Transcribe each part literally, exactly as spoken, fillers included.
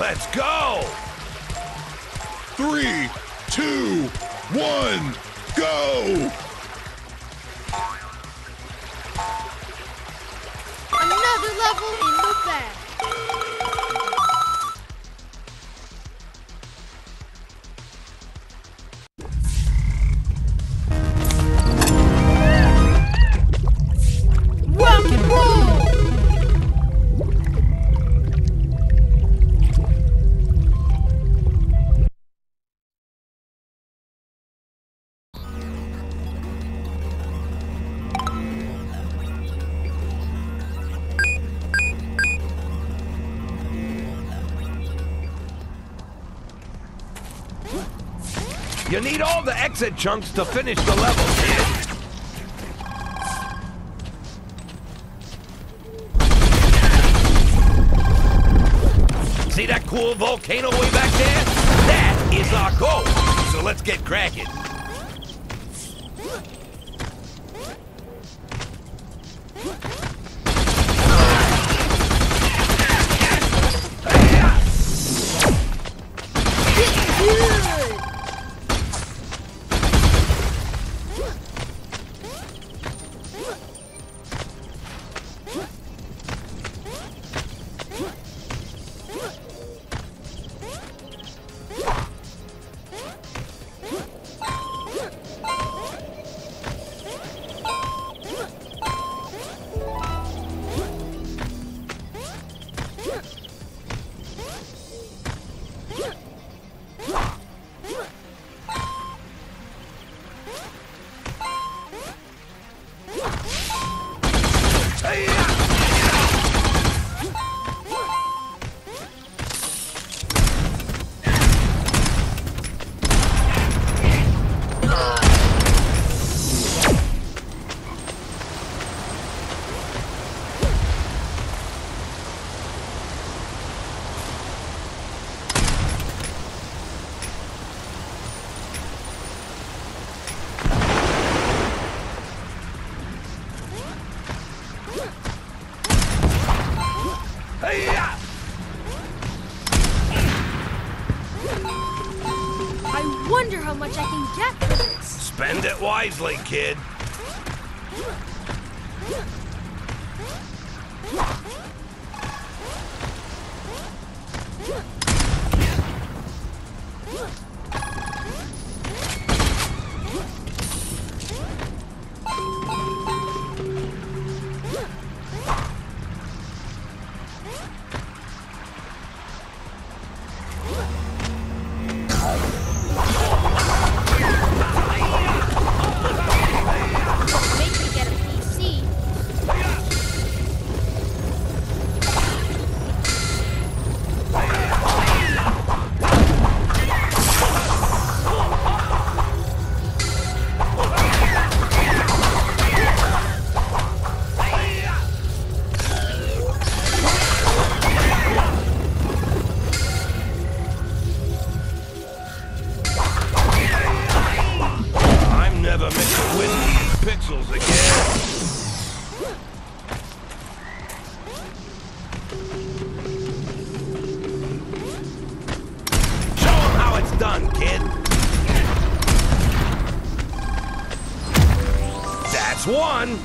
Let's go! Three, two, one, go! Another level in the bag. Rock and roll! You need all the exit chunks to finish the level, kid. See that cool volcano way back there? That is our goal. So let's get cracking. I wonder how much I can get for this. Spend it wisely, kid. Make me get a P C. I'm never meant to win these pixels again. Show 'em how it's done, kid. That's one.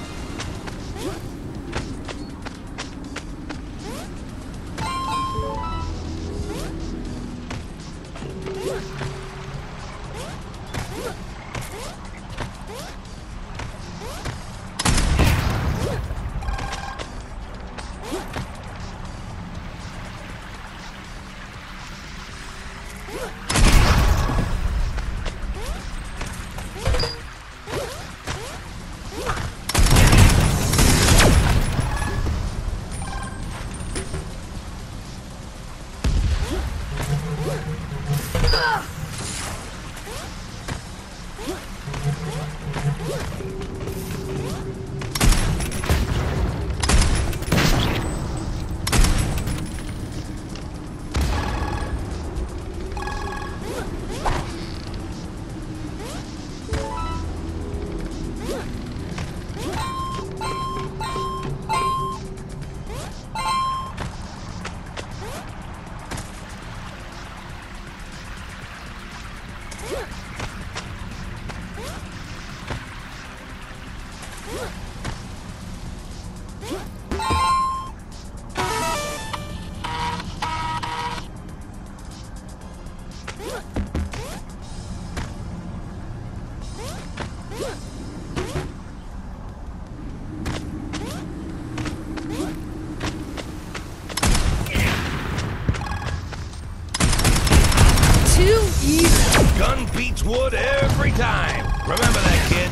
Sun beats wood every time. Remember that, kid.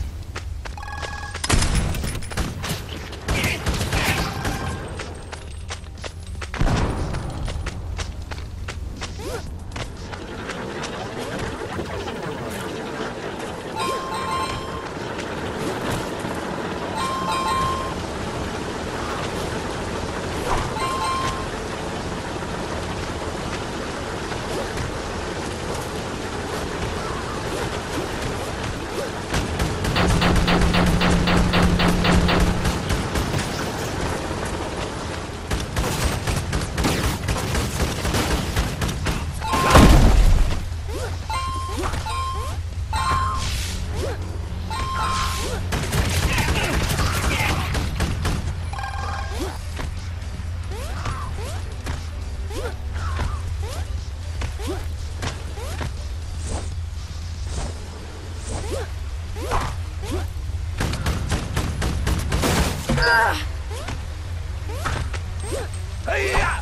Hey-ya!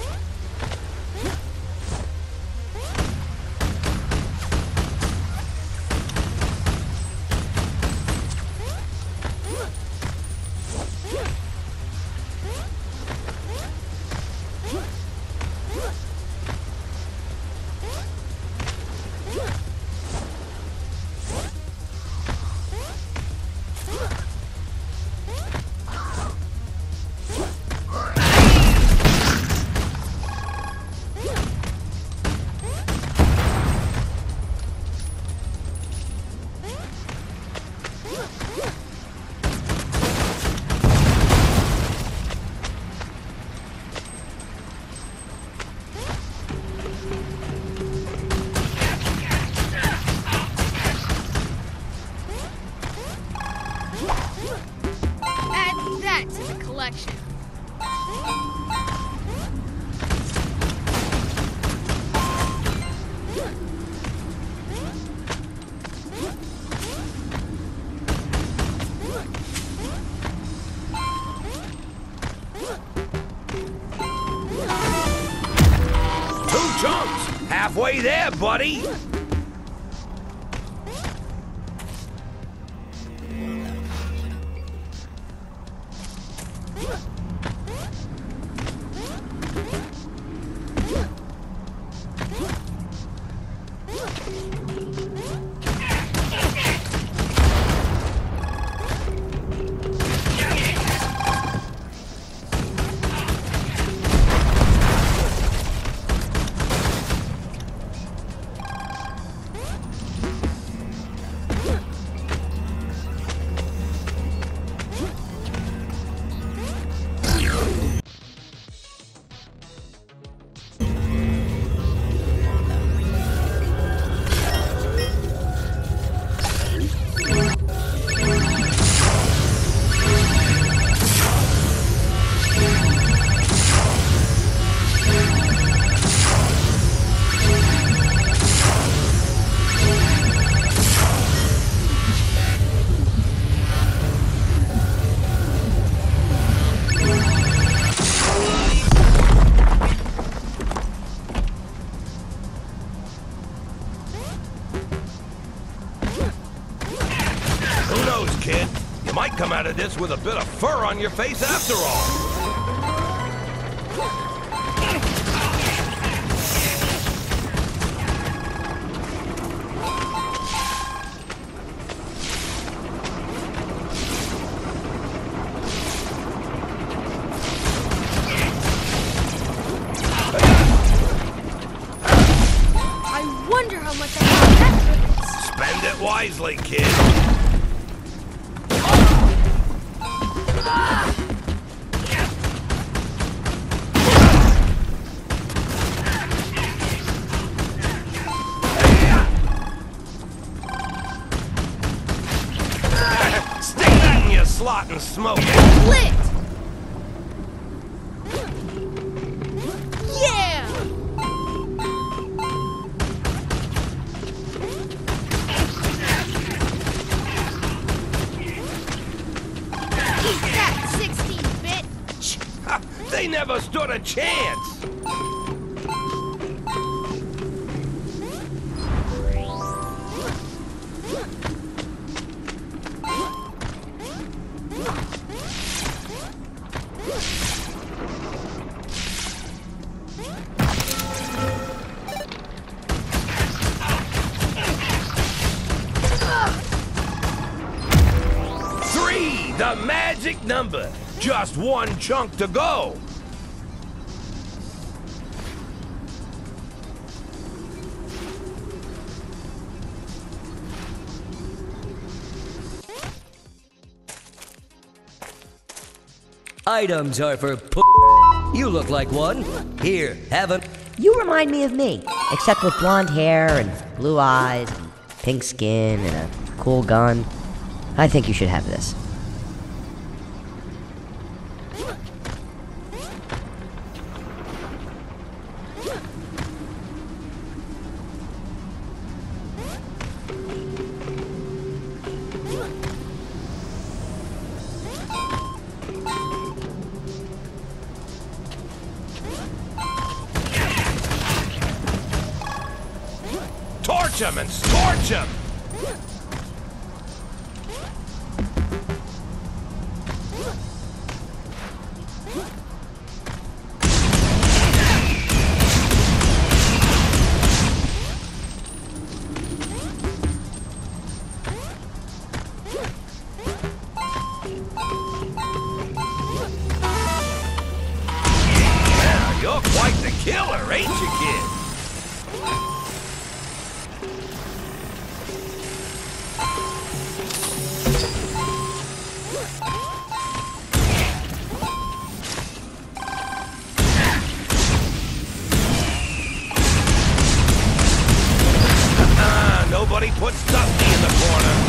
Add that to the collection. Two chunks! Halfway there, buddy! Who knows, kid? You might come out of this with a bit of fur on your face after all. I wonder how much I can get for this. Spend it wisely, kid. Stick that in your slot and smoke it. Lit! Yeah! Eat that, sixteen bit! They never stood a chance. Three, the magic number. Just one chunk to go. Items are for p. You look like one. Here, have a. You remind me of me, except with blonde hair and blue eyes and pink skin and a cool gun. I think you should have this. Torch him and scorch him! Yeah, you're quite the killer, ain't you, kid? Nobody puts Dusty in the corner.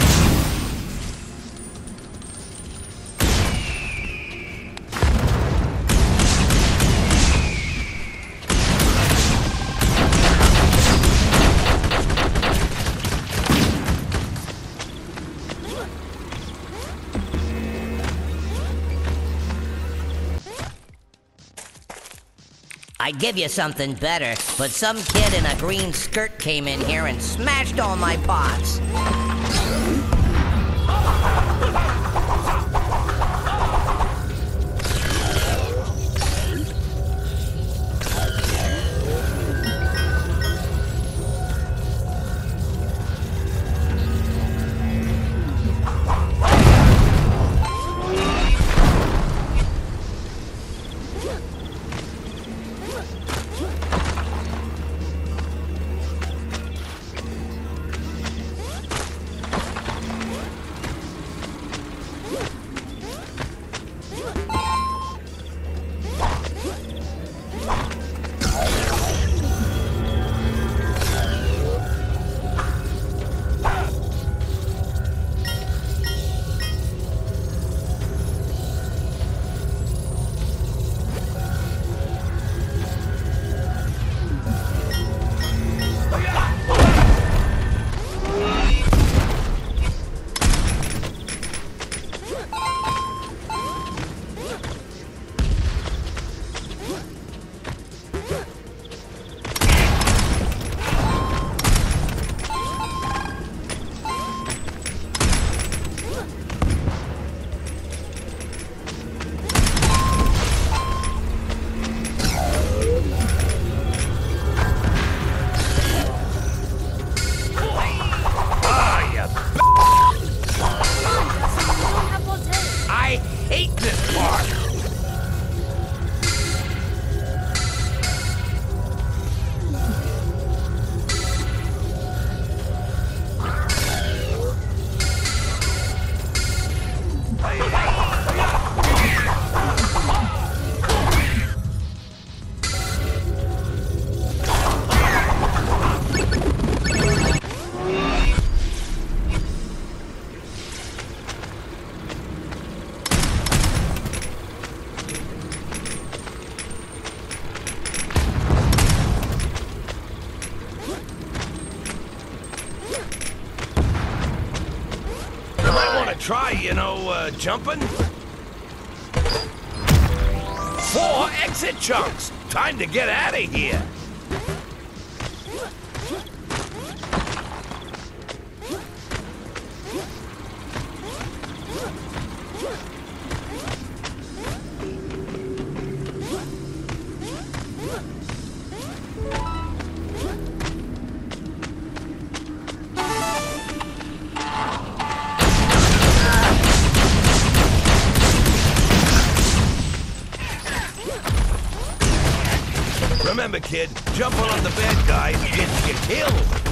I'd give you something better, but some kid in a green skirt came in here and smashed all my pots. Try, you know, uh, jumping? Four exit chunks! Time to get out of here! Remember, kid, jumping on the bad guys gets you killed.